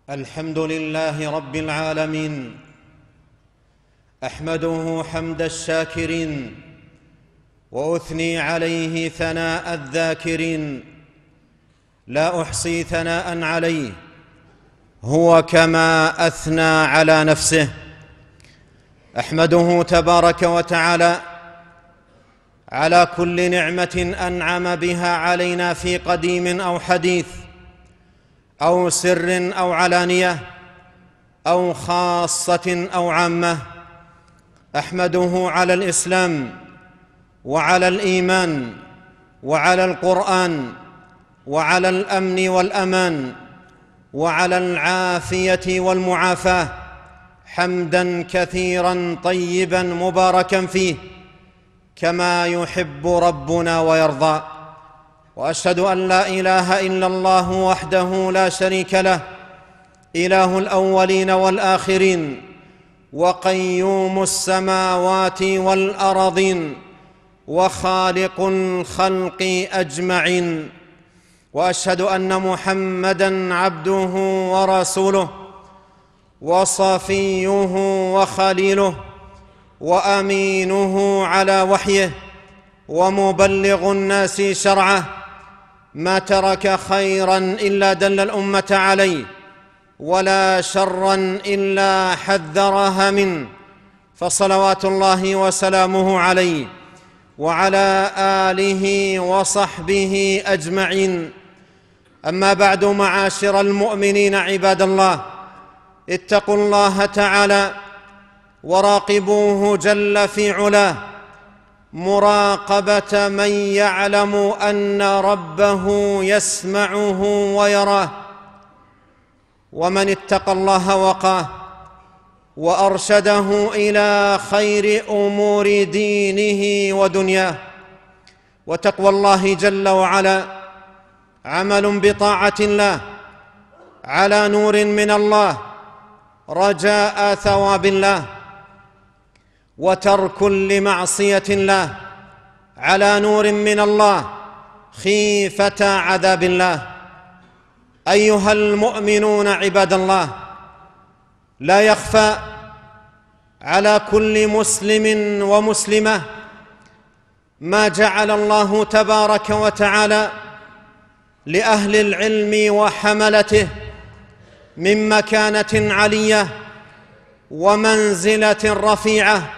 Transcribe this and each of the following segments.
الحمد لله رب العالمين، احمده حمد الشاكرين واثني عليه ثناء الذاكرين، لا احصي ثناء عليه هو كما اثنى على نفسه. احمده تبارك وتعالى على كل نعمه انعم بها علينا في قديم او حديث، او سر او علانيه، او خاصه او عامه. احمده على الاسلام وعلى الايمان وعلى القران وعلى الامن والامان وعلى العافيه والمعافاه، حمدا كثيرا طيبا مباركا فيه كما يحب ربنا ويرضى. واشهد ان لا اله الا الله وحده لا شريك له، اله الاولين والاخرين وقيوم السماوات والارضين وخالق الخلق اجمعين. واشهد ان محمدا عبده ورسوله وصفيه وخليله وامينه على وحيه ومبلغ الناس شرعه، ما ترك خيرا الا دل الامه عليه ولا شرا الا حذرها منه، فصلوات الله وسلامه عليه وعلى اله وصحبه اجمعين. اما بعد، معاشر المؤمنين عباد الله، اتقوا الله تعالى وراقبوه جل في علاه مراقبه من يعلم ان ربه يسمعه ويراه. ومن اتقى الله وقاه وارشده الى خير امور دينه ودنياه. وتقوى الله جل وعلا عمل بطاعه الله على نور من الله رجاء ثواب الله، وترك لمعصيه الله على نور من الله خيفه عذاب الله. ايها المؤمنون عباد الله، لا يخفى على كل مسلم ومسلمه ما جعل الله تبارك وتعالى لاهل العلم وحملته من مكانه عليه ومنزله رفيعه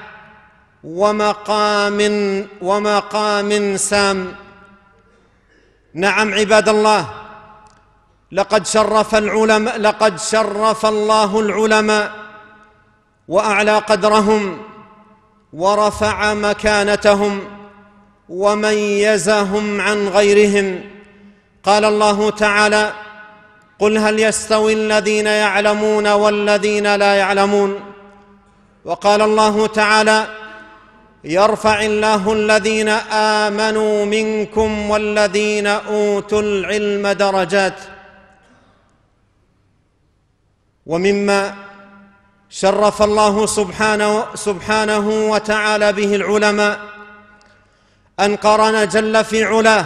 ومقام سام. نعم عباد الله، لقد شرف الله العلماء واعلى قدرهم ورفع مكانتهم وميزهم عن غيرهم. قال الله تعالى: قل هل يستوي الذين يعلمون والذين لا يعلمون. وقال الله تعالى: يرفع الله الذين آمنوا منكم والذين أوتوا العلم درجات. ومما شرف الله سبحانه وتعالى به العلماء أن قرن جل في علاه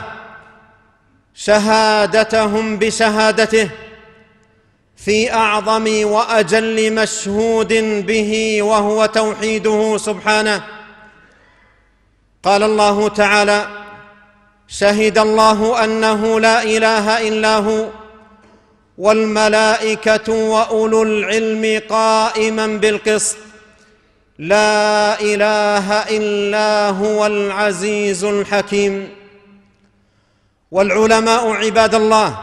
شهادتهم بشهادته في أعظم وأجل مشهود به، وهو توحيده سبحانه. قال الله تعالى: شهد الله أنه لا إله إلا هو والملائكة وأولو العلم قائما بالقسط، لا إله إلا هو العزيز الحكيم. والعلماء عباد الله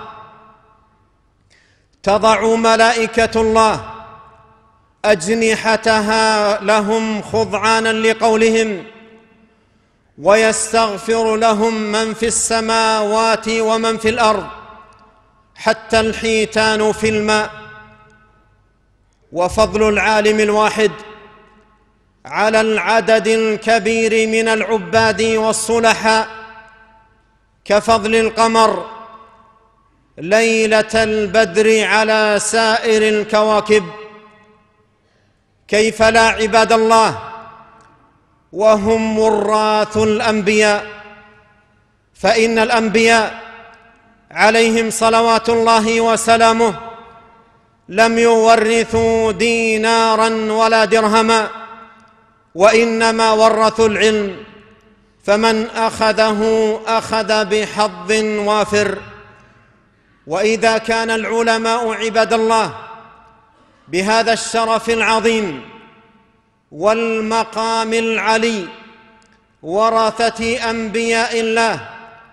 تضع ملائكة الله أجنحتها لهم خضعانا لقولهم، ويستغفر لهم من في السماوات ومن في الأرض حتى الحيتان في الماء. وفضل العالم الواحد على العدد الكبير من العباد والصلحاء كفضل القمر ليلة البدر على سائر الكواكب. كيف لا عباد الله، وهم وراث الأنبياء، فإن الأنبياء عليهم صلوات الله وسلامه لم يورثوا دينارا ولا درهما، وإنما ورثوا العلم، فمن أخذه أخذ بحظ وافر. وإذا كان العلماء عباد الله بهذا الشرف العظيم والمقام العلي، ورثة أنبياء الله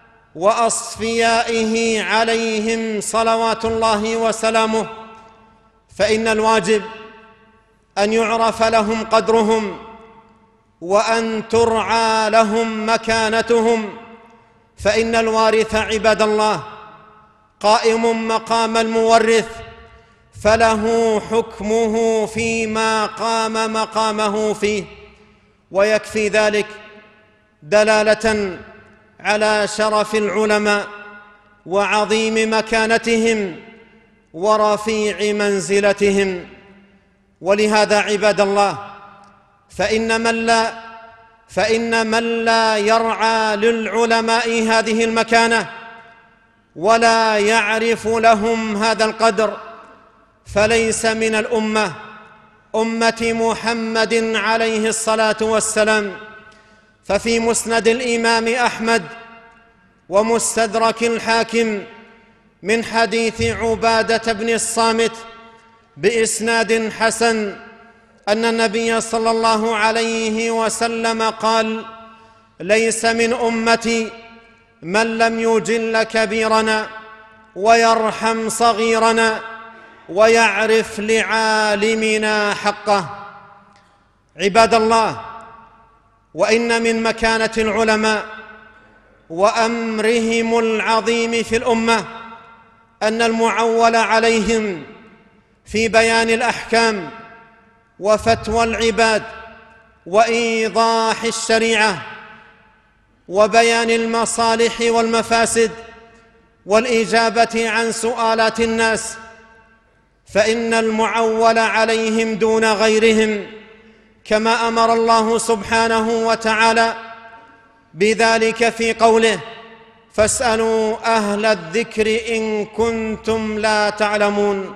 وأصفيائه عليهم صلوات الله وسلامه، فإن الواجب أن يعرف لهم قدرهم، وأن ترعى لهم مكانتهم، فإن الوارث عباد الله قائم مقام المورث، فله حكمه فيما قام مقامه فيه. ويكفي ذلك دلالة على شرف العلماء وعظيم مكانتهم ورفيع منزلتهم. ولهذا عباد الله فإن من لا يرعى للعلماء هذه المكانة ولا يعرف لهم هذا القدر فليس من الأمة، أمة محمد عليه الصلاة والسلام. ففي مسند الإمام أحمد ومستدرك الحاكم من حديث عبادة بن الصامت بإسناد حسن أن النبي صلى الله عليه وسلم قال: ليس من أمتي من لم يجل كبيرنا ويرحم صغيرنا ويعرف لعالمنا حقه. عباد الله، وإن من مكانة العلماء وأمرهم العظيم في الأمة أن المعول عليهم في بيان الأحكام وفتوى العباد وإيضاح الشريعة وبيان المصالح والمفاسد والإجابة عن سؤالات الناس، فإن المعول عليهم دون غيرهم، كما أمر الله سبحانه وتعالى بذلك في قوله: فاسألوا أهل الذكر إن كنتم لا تعلمون.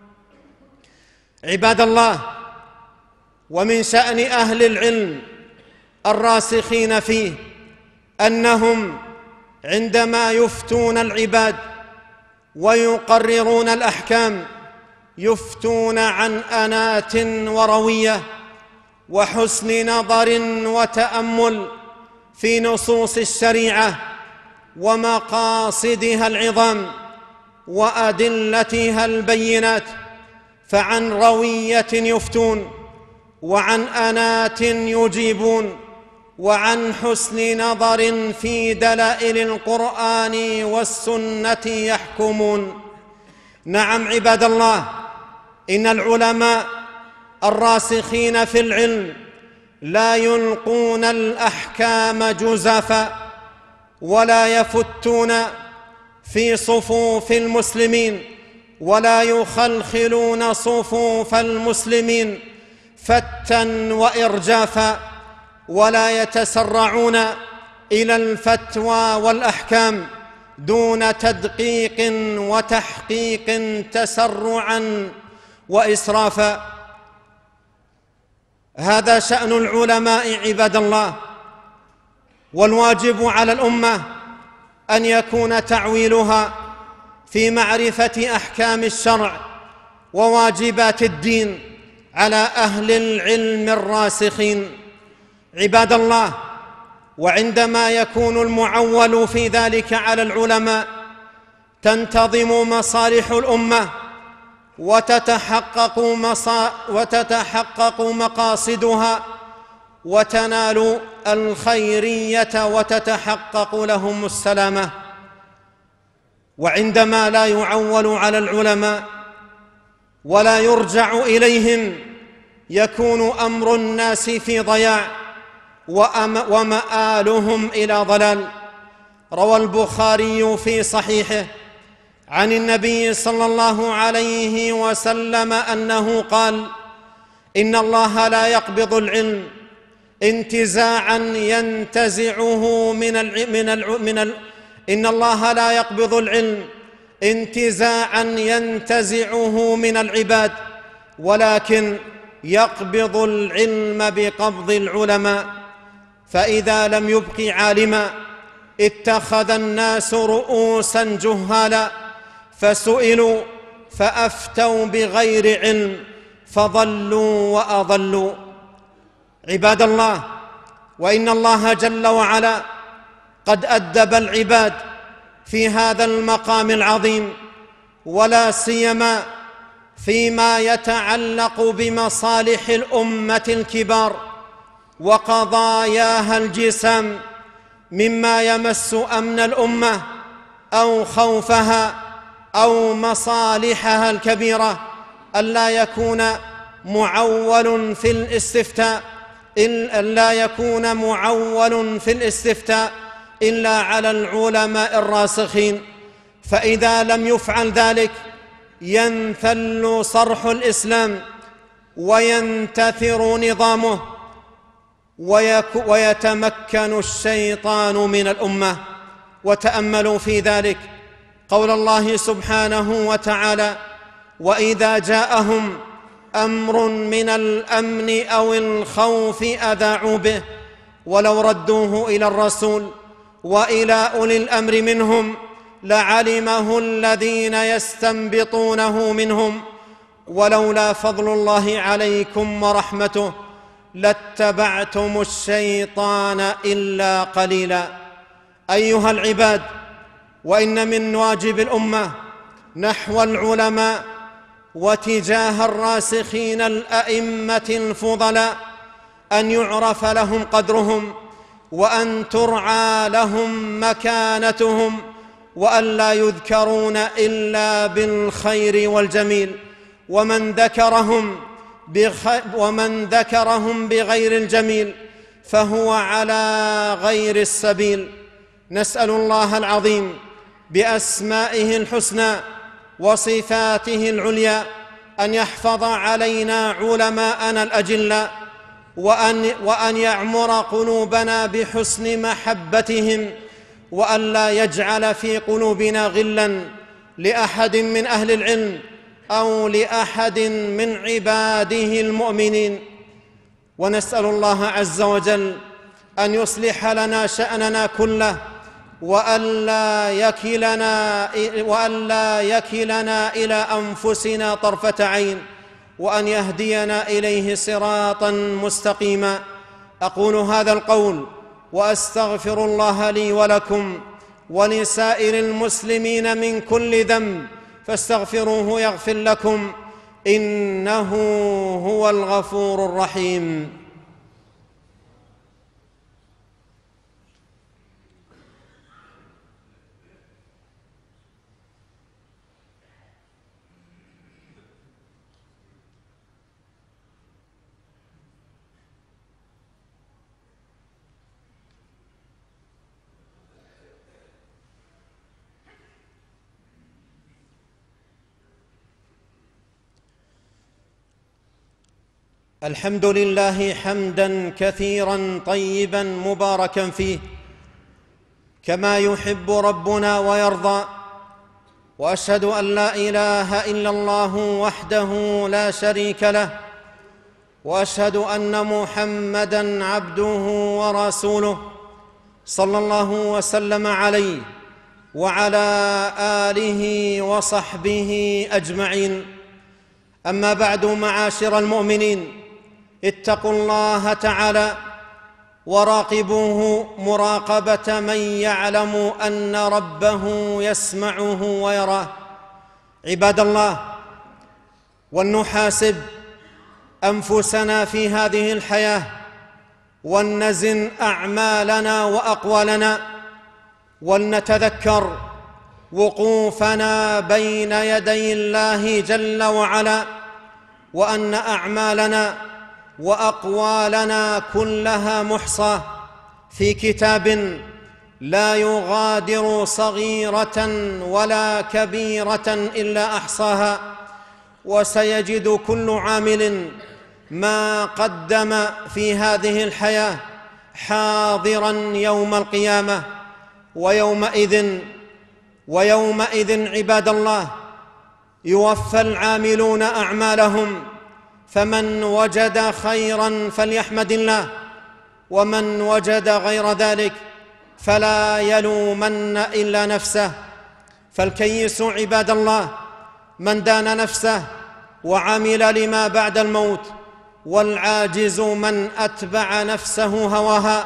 عباد الله، ومن شأن أهل العلم الراسخين فيه أنهم عندما يفتون العباد ويقررون الأحكام يفتون عن أنات وروية وحسن نظر وتأمل في نصوص الشريعة ومقاصدها العظام وأدلتها البينات، فعن روية يفتون، وعن أنات يجيبون، وعن حسن نظر في دلائل القرآن والسنة يحكمون. نعم عباد الله، إن العلماء الراسخين في العلم لا يلقون الأحكام جزافا، ولا يفتون في صفوف المسلمين، ولا يخلخلون صفوف المسلمين فتا وإرجافا، ولا يتسرعون إلى الفتوى والأحكام دون تدقيق وتحقيق تسرعا وإسرافا. هذا شأن العلماء عباد الله، والواجب على الأمة أن يكون تعويلها في معرفة أحكام الشرع وواجبات الدين على أهل العلم الراسخين. عباد الله، وعندما يكون المعول في ذلك على العلماء تنتظم مصالح الأمة وتتحقق مقاصدها وتنال الخيرية وتتحقق لهم السلامة. وعندما لا يعول على العلماء ولا يرجع إليهم يكون أمر الناس في ضياع ومآلهم إلى ضلال. روى البخاري في صحيحه عن النبي صلى الله عليه وسلم أنه قال: إن الله لا يقبض العلم انتزاعا ينتزعه إن الله لا يقبض العلم انتزاعا ينتزعه من العباد، ولكن يقبض العلم بقبض العلماء. فإذا لم يبق عالما اتخذ الناس رؤوسا جهالا، فسئلوا فأفتوا بغير علم فضلوا وأضلوا. عباد الله، وإن الله جل وعلا قد أدب العباد في هذا المقام العظيم، ولا سيما فيما يتعلق بمصالح الأمة الكبار وقضاياها الجسام، مما يمس أمن الأمة أو خوفها أو مصالحها الكبيرة، ألا يكون معول في الاستفتاء إلا على العلماء الراسخين. فإذا لم يفعل ذلك ينثل صرح الإسلام وينتثر نظامه ويتمكن الشيطان من الأمة. وتأملوا في ذلك قول الله سبحانه وتعالى: وإذا جاءهم أمر من الأمن أو الخوف أذاعوا به ولو ردوه إلى الرسول وإلى أولي الأمر منهم لعلمه الذين يستنبطونه منهم ولولا فضل الله عليكم ورحمته لاتبعتم الشيطان إلا قليلا. أيها العباد، وإن من واجب الأمة نحو العلماء وتجاه الراسخين الأئمة الفضلاء أن يعرف لهم قدرهم، وأن ترعى لهم مكانتهم، وأن لا يذكرون إلا بالخير والجميل، ومن ذكرهم بغير الجميل فهو على غير السبيل. نسأل الله العظيم بأسمائه الحسنى وصفاته العليا أن يحفظ علينا علماءنا الأجلاء، وأن يعمر قلوبنا بحسن محبتهم، وأن لا يجعل في قلوبنا غلا لأحد من أهل العلم أو لأحد من عباده المؤمنين. ونسأل الله عز وجل أن يصلح لنا شأننا كله، وأن لا يكلنا إلى أنفسنا طرفة عين، وأن يهدينا إليه صراطا مستقيما. أقول هذا القول وأستغفر الله لي ولكم ولسائر المسلمين من كل ذنب، فاستغفروه يغفر لكم، إنه هو الغفور الرحيم. الحمد لله حمداً كثيراً طيباً مباركاً فيه كما يحب ربنا ويرضى، وأشهد أن لا إله إلا الله وحده لا شريك له، وأشهد أن محمداً عبده ورسوله صلى الله وسلم عليه وعلى آله وصحبه أجمعين. أما بعد، معاشر المؤمنين، اتقوا الله تعالى وراقبوه مراقبة من يعلم أن ربه يسمعه ويراه. عباد الله، ولنحاسب أنفسنا في هذه الحياة، ولنزن أعمالنا وأقوالنا، ولنتذكر وقوفنا بين يدي الله جل وعلا، وأن أعمالنا وأقوالنا كلها محصاة في كتاب لا يغادر صغيرة ولا كبيرة إلا أحصاها، وسيجد كل عامل ما قدم في هذه الحياة حاضراً يوم القيامة، ويومئذ عباد الله يوفى العاملون أعمالهم، فمن وجد خيرا فليحمد الله، ومن وجد غير ذلك فلا يلومن إلا نفسه. فالكيس عباد الله من دان نفسه وعمل لما بعد الموت، والعاجز من أتبع نفسه هواها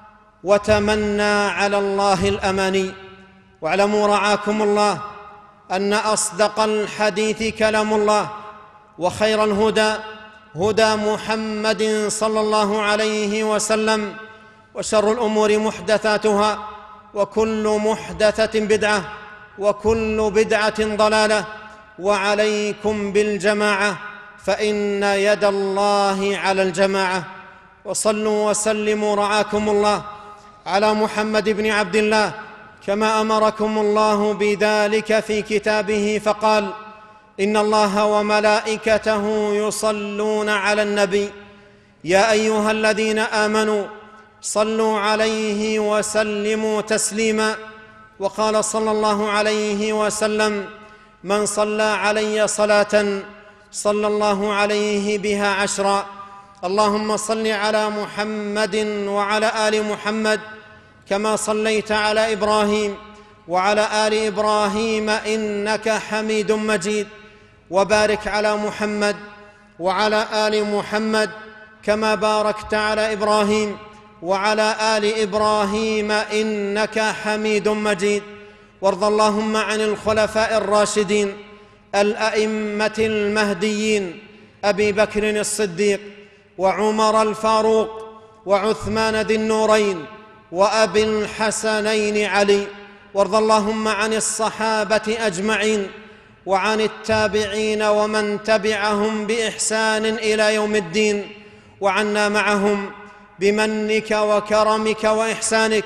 وتمنى على الله الأماني. واعلموا رعاكم الله أن أصدق الحديث كلام الله، وخير الهدى هدى محمد صلى الله عليه وسلم، وشر الأمور محدثاتها، وكل محدثة بدعة، وكل بدعة ضلالة. وعليكم بالجماعة، فإن يد الله على الجماعة. وصلوا وسلموا رعاكم الله على محمد بن عبد الله كما أمركم الله بذلك في كتابه، فقال: إن الله وملائكته يصلون على النبي يا أيها الذين آمنوا صلوا عليه وسلموا تسليما. وقال صلى الله عليه وسلم: من صلى علي صلاة صلى الله عليه بها 10. اللهم صل على محمد وعلى آل محمد كما صليت على إبراهيم وعلى آل إبراهيم إنك حميد مجيد، وبارك على محمد وعلى آل محمد كما باركت على إبراهيم وعلى آل إبراهيم إنك حميد مجيد. وارض اللهم عن الخلفاء الراشدين الأئمة المهديين أبي بكر الصديق وعمر الفاروق وعثمان ذي النورين وأبي الحسنين علي. وارض اللهم عن الصحابة أجمعين وعن التابعين ومن تبعهم بإحسان إلى يوم الدين، وعنا معهم بمنك وكرمك وإحسانك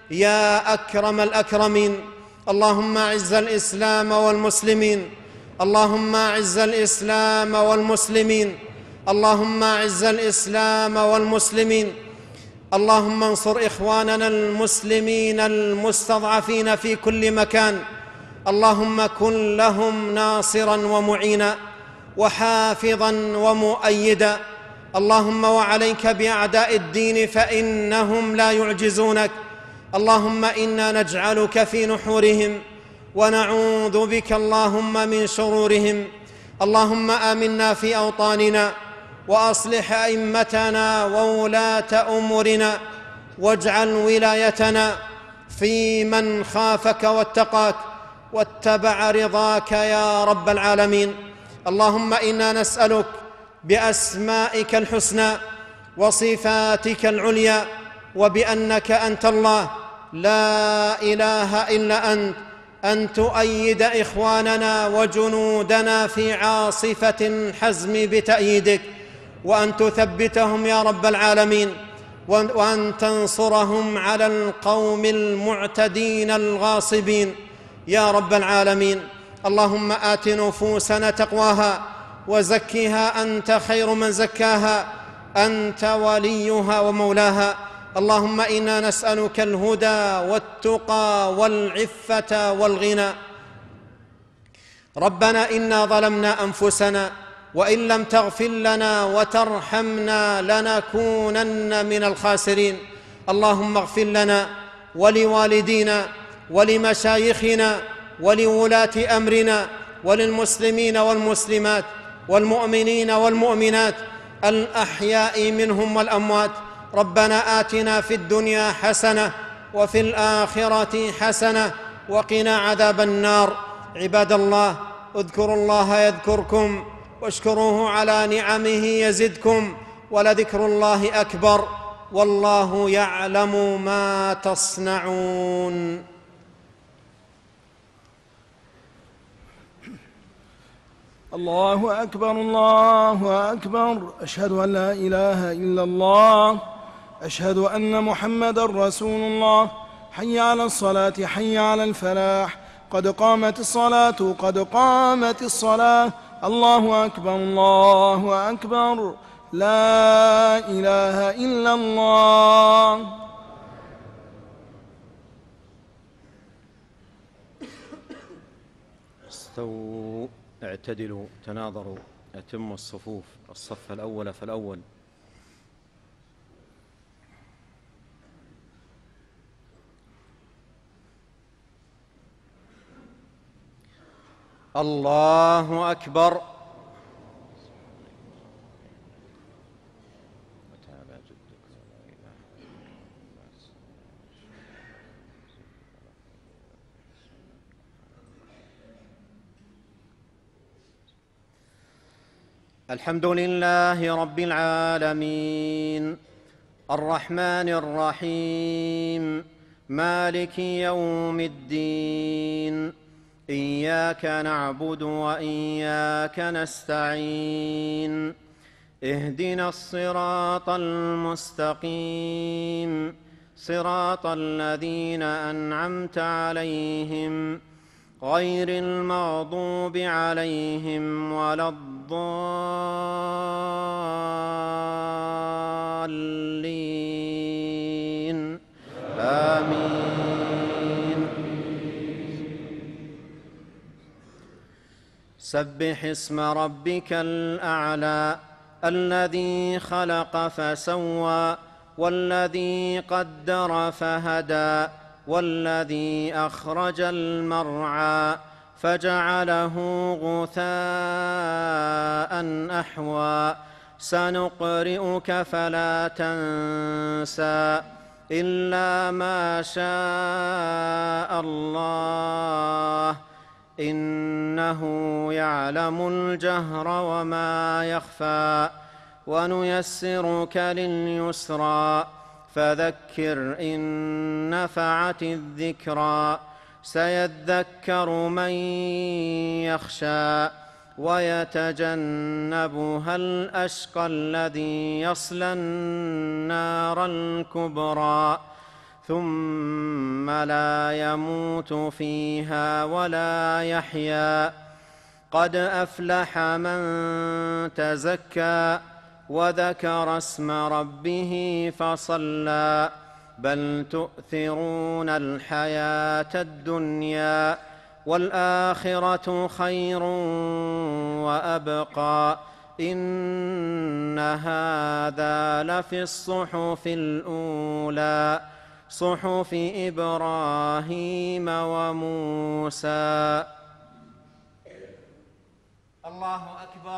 يا أكرم الأكرمين. اللهم أعز الإسلام والمسلمين، اللهم أعز الإسلام والمسلمين، اللهم أعز الإسلام والمسلمين. اللهم انصر إخواننا المسلمين المستضعفين في كل مكان، اللهم كن لهم ناصرا ومعينا وحافظا ومؤيدا. اللهم وعليك بأعداء الدين فإنهم لا يعجزونك. اللهم إنا نجعلك في نحورهم ونعوذ بك اللهم من شرورهم. اللهم آمنا في أوطاننا، وأصلح أئمتنا وولاة أمورنا، واجعل ولايتنا في من خافك واتقاك واتبع رضاك يا رب العالمين. اللهم إنا نسألك بأسمائك الحسنى وصفاتك العليا وبأنك أنت الله لا إله إلا أنت أن تؤيد إخواننا وجنودنا في عاصفة الحزم بتأييدك، وأن تثبتهم يا رب العالمين، وأن تنصرهم على القوم المعتدين الغاصبين يا رب العالمين. اللهم آت نفوسنا تقواها وزكها أنت خير من زكاها، أنت وليها ومولاها. اللهم إنا نسألك الهدى والتقى والعفة والغنى. ربنا إنا ظلمنا أنفسنا وإن لم تغفر لنا وترحمنا لنكونن من الخاسرين. اللهم اغفر لنا ولوالدينا ولمشايخنا ولولاة أمرنا وللمسلمين والمسلمات والمؤمنين والمؤمنات الأحياء منهم والأموات. ربنا آتنا في الدنيا حسنة وفي الآخرة حسنة وقنا عذاب النار. عباد الله، اذكروا الله يذكركم واشكروه على نعمه يزدكم، ولذكر الله أكبر، والله يعلم ما تصنعون. الله أكبر الله أكبر. أشهد أن لا إله إلا الله، أشهد أن محمدًا رسول الله. حي على الصلاة حي على الفلاح، قد قامت الصلاة قد قامت الصلاة. الله أكبر الله أكبر. لا إله إلا الله. استووا اعتدلوا تناظروا أتموا الصفوف الصف الأول فالأول. الله أكبر. الحمد لله رب العالمين الرحمن الرحيم مالك يوم الدين إياك نعبد وإياك نستعين اهدنا الصراط المستقيم صراط الذين أنعمت عليهم غير المغضوب عليهم ولا الضالين آمين. سبح اسم ربك الأعلى الذي خلق فسوى والذي قدر فهدى والذي أخرج المرعى فجعله غثاء أحوى سنقرئك فلا تنسى إلا ما شاء الله إنه يعلم الجهر وما يخفى ونيسرك لليسرى فذكر إن نفعت الذكرى سيذكر من يخشى ويتجنبها الأشقى الذي يصلى النار الكبرى ثم لا يموت فيها ولا يحيا قد أفلح من تزكى وذكر اسم ربه فصلى بل تؤثرون الحياة الدنيا والآخرة خير وأبقى إن هذا لفي الصحف الأولى صحف إبراهيم وموسى. الله أكبر.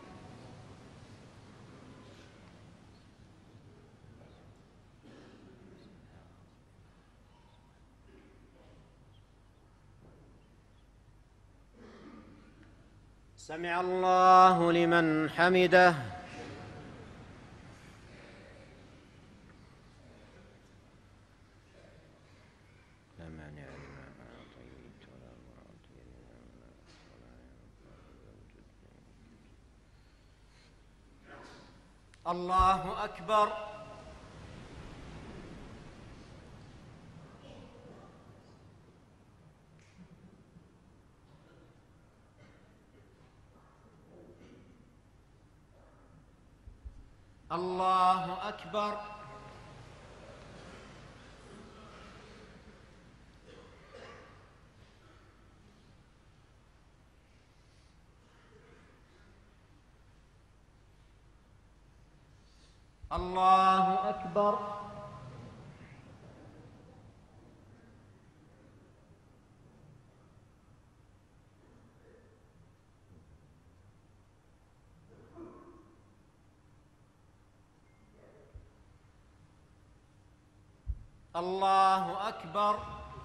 سمع الله لمن حمده. لا مانع لما أعطيت ولا معطي لما الله أكبر. الله أكبر. الله أكبر. الله أكبر.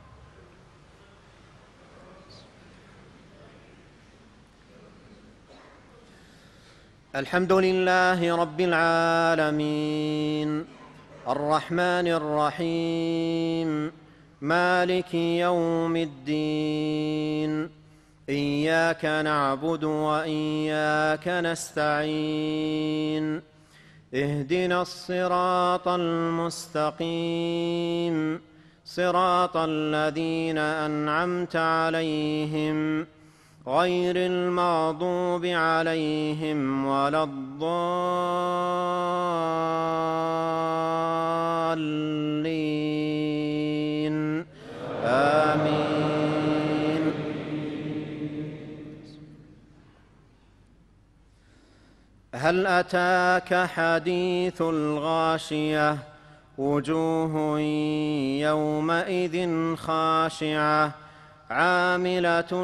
الحمد لله رب العالمين الرحمن الرحيم مالك يوم الدين إياك نعبد وإياك نستعين اهدنا الصراط المستقيم صراط الذين أنعمت عليهم غير المغضوب عليهم ولا الضالين آمين. هل أتاك حديث الغاشية وجوه يومئذ خاشعة عاملة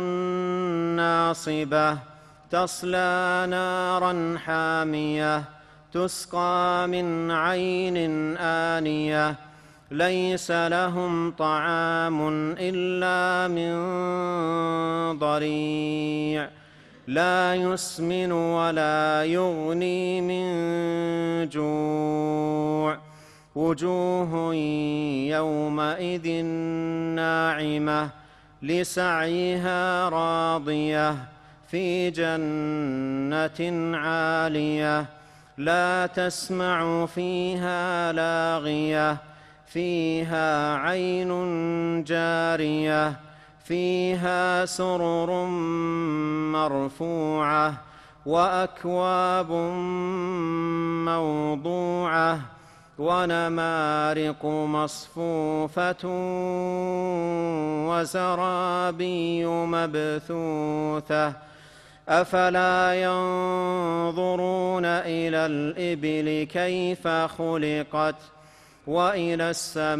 ناصبة تصلى نارا حامية تسقى من عين آنية ليس لهم طعام إلا من ضريع لا يسمن ولا يغني من جوع وجوه يومئذ ناعمة لسعيها راضية في جنة عالية لا تسمع فيها لاغية فيها عين جارية فيها سرر مرفوعة وأكواب موضوعة ونمارق مصفوفة وزرابي مبثوثة أفلا ينظرون إلى الإبل كيف خلقت وإلى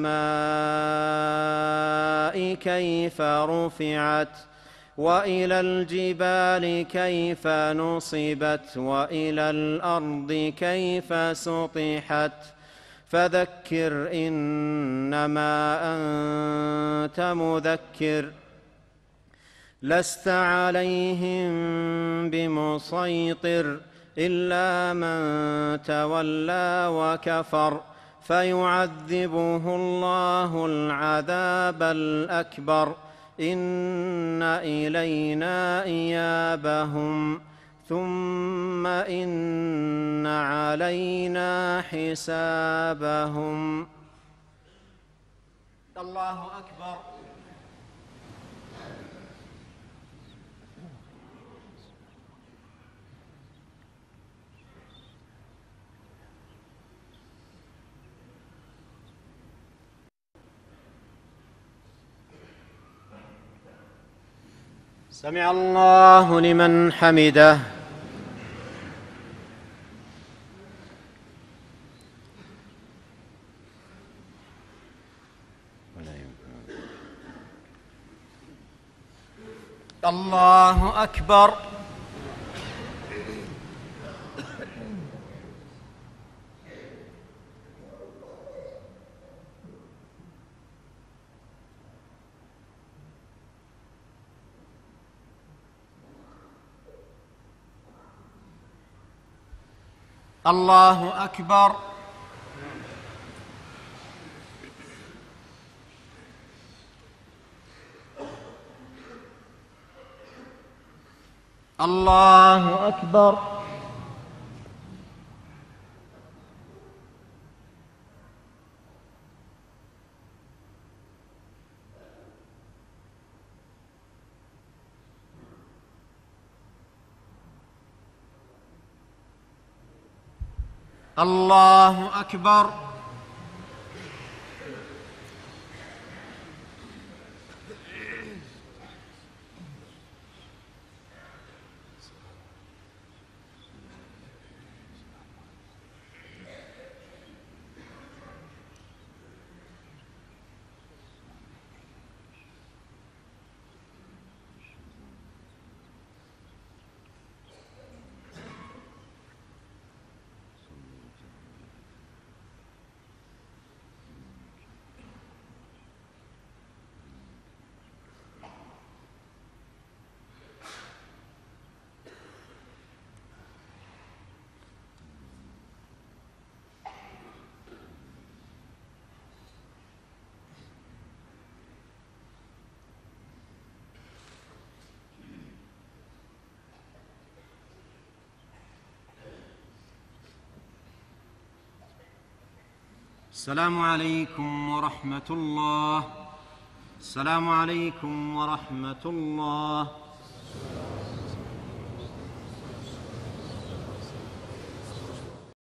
السماء كيف رفعت وإلى الجبال كيف نصبت وإلى الأرض كيف سطحت فذكر إنما أنت مذكر لست عليهم بمسيطر إلا من تولى وكفر فيعذبه الله العذاب الأكبر إن إلينا إيابهم ثم إن علينا حسابهم. الله أكبر. سمع الله لمن حمده. الله أكبر. الله أكبر. الله أكبر. الله أكبر. السلام عليكم ورحمة الله. السلام عليكم ورحمة الله.